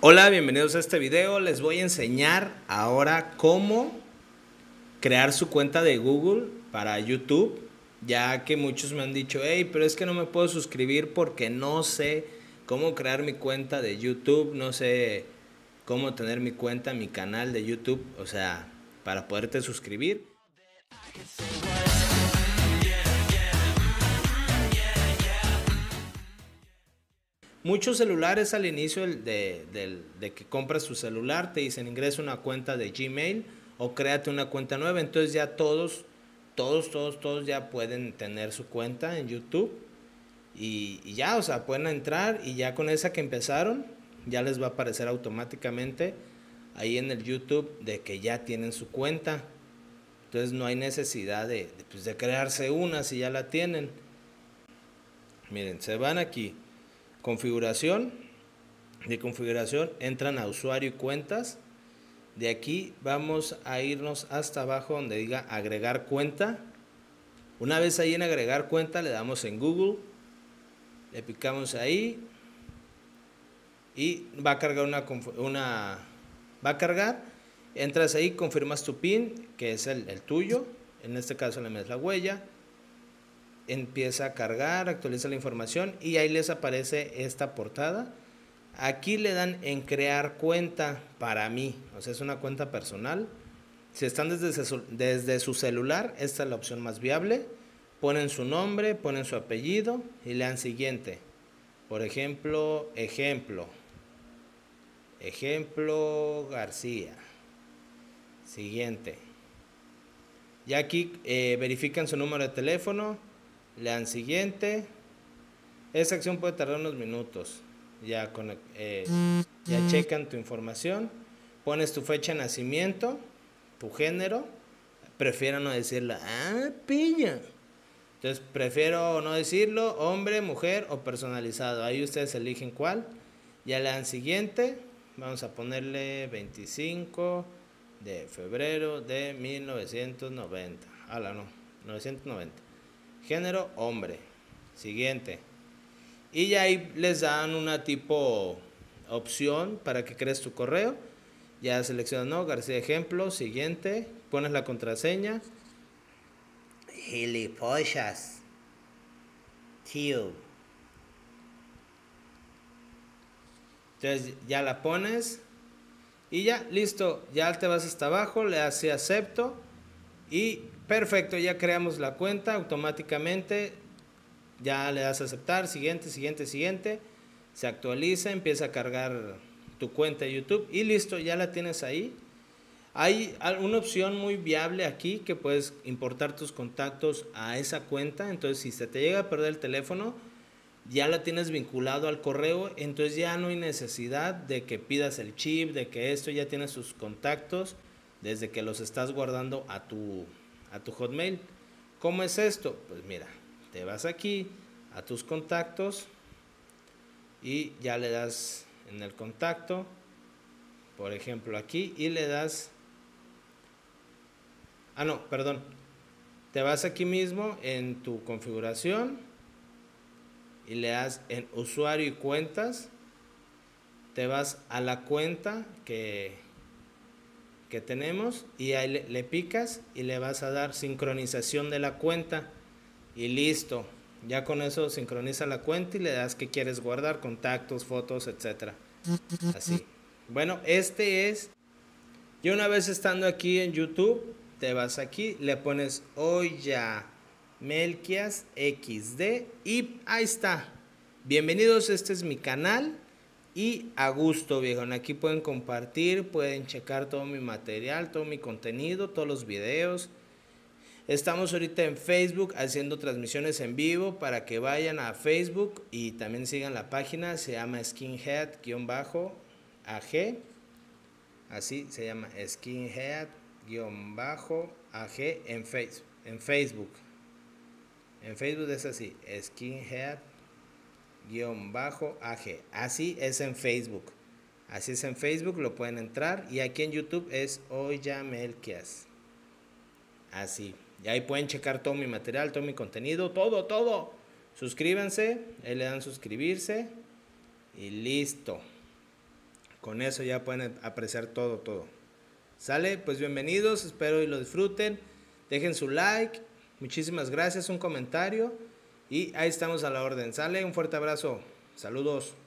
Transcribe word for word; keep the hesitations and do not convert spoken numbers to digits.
Hola, bienvenidos a este video. Les voy a enseñar ahora cómo crear su cuenta de Google para YouTube, ya que muchos me han dicho, hey, pero es que no me puedo suscribir porque no sé cómo crear mi cuenta de YouTube, no sé cómo tener mi cuenta, mi canal de YouTube, o sea, para poderte suscribir. Muchos celulares al inicio de, de, de que compras tu celular te dicen ingresa una cuenta de Gmail o créate una cuenta nueva. Entonces ya todos, todos, todos, todos ya pueden tener su cuenta en YouTube y, y ya, o sea, pueden entrar y ya con esa que empezaron ya les va a aparecer automáticamente ahí en el YouTube de que ya tienen su cuenta. Entonces no hay necesidad de, de, pues, de crearse una si ya la tienen. Miren, se van aquí, configuración. De configuración entran a usuario y cuentas. De aquí vamos a irnos hasta abajo donde diga agregar cuenta. Una vez ahí en agregar cuenta le damos en Google, le picamos ahí y va a cargar una, una va a cargar, entras ahí, confirmas tu PIN que es el, el tuyo, en este caso le metes la huella, empieza a cargar, actualiza la información y ahí les aparece esta portada. Aquí le dan en crear cuenta para mí, o sea, es una cuenta personal. Si están desde su, desde su celular, esta es la opción más viable. Ponen su nombre, ponen su apellido y le dan siguiente. Por ejemplo, ejemplo. Ejemplo García. Siguiente. Ya aquí eh, verifican su número de teléfono, le dan siguiente. Esa acción puede tardar unos minutos. Ya, con, eh, ya checan tu información, pones tu fecha de nacimiento, tu género, prefiero no decirlo, ah, pilla. Entonces prefiero no decirlo, hombre, mujer o personalizado, ahí ustedes eligen cuál. Ya le dan siguiente, vamos a ponerle veinticinco de febrero de mil novecientos noventa, ala no, novecientos noventa, género hombre, siguiente. Y ya ahí les dan una tipo opción para que crees tu correo. Ya seleccionas, no, García ejemplo, siguiente, pones la contraseña. Gilipollas. Tío. Entonces ya la pones y ya, listo, ya te vas hasta abajo, le das acepto y perfecto, ya creamos la cuenta automáticamente. Ya le das a aceptar, siguiente, siguiente, siguiente. Se actualiza, empieza a cargar tu cuenta de YouTube y listo, ya la tienes ahí. Hay una opción muy viable aquí que puedes importar tus contactos a esa cuenta. Entonces si se te llega a perder el teléfono, ya la tienes vinculado al correo. Entonces ya no hay necesidad de que pidas el chip, de que esto, ya tienes tus contactos desde que los estás guardando a tu, a tu Hotmail. ¿Cómo es esto? Pues mira, te vas aquí a tus contactos y ya le das en el contacto, por ejemplo aquí, y le das, ah no, perdón, te vas aquí mismo en tu configuración y le das en usuario y cuentas, te vas a la cuenta que, que tenemos y ahí le, le picas y le vas a dar sincronización de la cuenta y listo. Ya con eso sincroniza la cuenta y le das que quieres guardar, contactos, fotos, etcétera. Así. Bueno, este es. Y una vez estando aquí en YouTube, te vas aquí, le pones Oya Melquias equis de y ahí está. Bienvenidos, este es mi canal y a gusto, viejo. Aquí pueden compartir, pueden checar todo mi material, todo mi contenido, todos los videos. Estamos ahorita en Facebook haciendo transmisiones en vivo para que vayan a Facebook y también sigan la página, se llama Skinhead-A G, así se llama Skinhead-A G en, face, en Facebook. En Facebook es así, Skinhead-A G, así es en Facebook. Así es en Facebook, lo pueden entrar y aquí en YouTube es Oya Melquias. Así. Y ahí pueden checar todo mi material, todo mi contenido, todo, todo. Suscríbanse, ahí le dan suscribirse y listo. Con eso ya pueden apreciar todo, todo. ¿Sale? Pues bienvenidos, espero y lo disfruten. Dejen su like, muchísimas gracias, un comentario y ahí estamos a la orden. ¿Sale? Un fuerte abrazo, saludos.